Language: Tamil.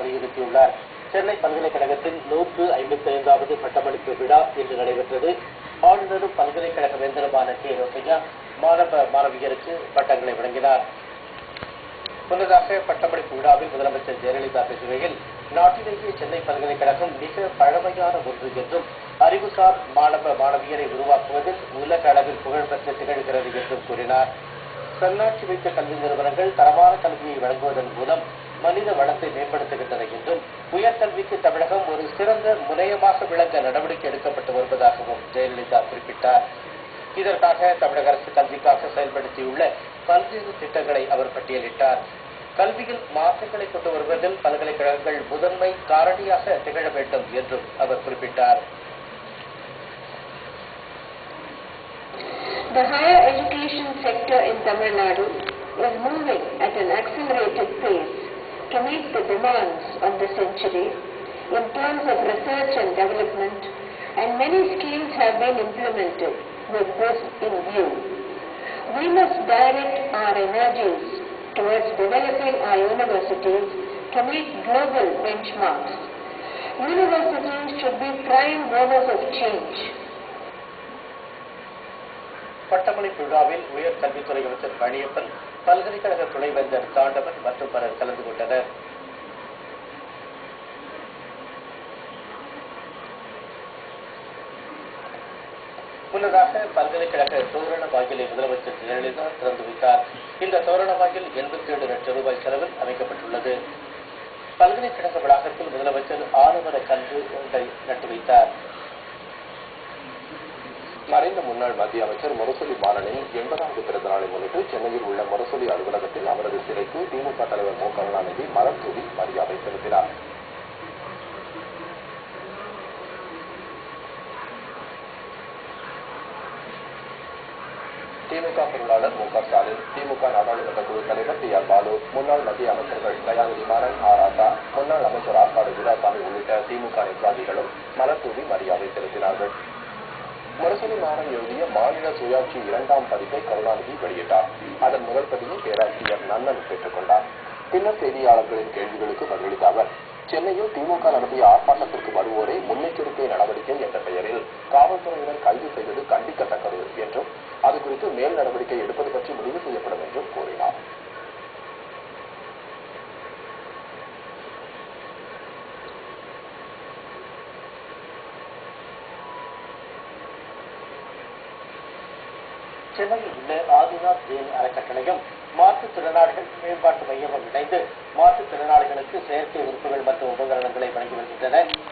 வலியுறுத்தியுள்ளார். சென்னை பல்கலைக்கழகத்தின் 155வது பட்டமளிப்பு விழா இன்று நடைபெற்றது. ஆளுநரும் பல்கலைக்கழக வேந்தருமான கே. ரோசையா மாணவ மாணவியருக்கு பட்டங்களை வழங்கினார். முன்னதாக பட்டமளிப்பு விழாவில் முதலமைச்சர் ஜெயலலிதா பேசுகையில், நாட்டிலேயே சென்னை பல்கலைக்கழகம் மிக பழமையான ஒன்று என்றும் அறிவுசார் மாணவ மாணவியரை உருவாக்குவதில் உலக அளவில் புகழ்பெற்று திகழ்கிறது என்றும் கூறினார். தன்னாட்சி வைத்த கல்வி நிறுவனங்கள் தரமான கல்வியை வழங்குவதன் மூலம் மனித வளத்தை மேம்படுத்துகின்றன என்றும் உயர்கல்விக்கு தமிழகம் ஒரு சிறந்த முனையமாக விளங்க நடவடிக்கை எடுக்கப்பட்டு வருவதாகவும் ஜெயலலிதா குறிப்பிட்டார். இதற்காக தமிழக அரசு கல்விக்காக செயல்படுத்தியுள்ள பல்வேறு திட்டங்களை அவர் பட்டியலிட்டார். கல்வியில் மாற்றங்களை கொண்டு வருவதில் பல்கலைக்கழகங்கள் முதன்மை காரணியாக திகழ வேண்டும் என்றும் அவர் குறிப்பிட்டார். The higher education sector in Tamil Nadu is moving at an accelerated pace to meet the demands of the century in terms of research and development, and many schemes have been implemented with this in view. We must direct our energies towards developing our universities to meet global benchmarks. Universities should be prime movers of change. பட்டமளிப்பு விழாவில் உயர்கல்வித்துறை அமைச்சர் பழனியப்பன், பல்கலைக்கழக துணைவேந்தர் தாண்டவன் மற்றும் பலர் கலந்து கொண்டனர். முன்னதாக பல்கலைக்கழக தோரண வாயிலை முதலமைச்சர் ஜெயலலிதா திறந்து வைத்தார். இந்த தோரண வாயில் 87 லட்சம் ரூபாய் செலவில் அமைக்கப்பட்டுள்ளது. பல்கலைக்கழக வளாகத்தில் முதலமைச்சர் ஆலமர கன்று ஒன்றை நட்டு வைத்தார். மறைந்த முன்னாள் மத்திய அமைச்சர் முரசொலி மாறனின் 80வது பிறந்த நாளை முன்னிட்டு சென்னையில் உள்ள முரசொலி அலுவலகத்தில் அவரது சிலைக்கு திமுக தலைவர் மு. கருணாநிதி மலர் தூவி மரியாதை செலுத்தினார். திமுக பொருளாளர் மு. க. ஸ்டாலின், திமுக நாடாளுமன்ற குழு தலைவர் டி. ஆர். பாலு, முன்னாள் மத்திய அமைச்சர்கள் தயாநிதி மாறன், ஆர். ராசா, முன்னாள் அமைச்சர் ஆற்காடு வீராசாமி உள்ளிட்ட திமுக நிர்வாகிகளும் மலர் தூவி மரியாதை செலுத்தினார்கள். முரசொலி மாறன் எழுதிய மாநில சுயாட்சி 2ஆம் பதிப்பை கருணாநிதி வெளியிட்டார். அதன் முதல் பதிவை பேராசிரியர் நன்னன் பெற்றுக் கொண்டார். பின்னர் செய்தியாளர்களின் கேள்விகளுக்கு பதிலளித்த அவர், சென்னையில் திமுக நடத்திய ஆர்ப்பாட்டத்திற்கு வருவோரை முன்னெச்சரிக்கை நடவடிக்கை என்ற பெயரில் காவல்துறையினர் கைது செய்தது கண்டிக்கத்தக்கது என்றும் அது குறித்து மேல் நடவடிக்கை எடுப்பது பற்றி முடிவு செய்யப்படும் என்றும் கூறினார். சென்னையில் உள்ள ஆதிநாத் ஜெயின் அறக்கட்டளையும் மாற்றுத்திறனாளிகள் மேம்பாட்டு மையமும் இணைந்து மாற்றுத்திறனாளிகளுக்கு செயற்கை உறுப்புகள் மற்றும் உபகரணங்களை வழங்கி வருகின்றன.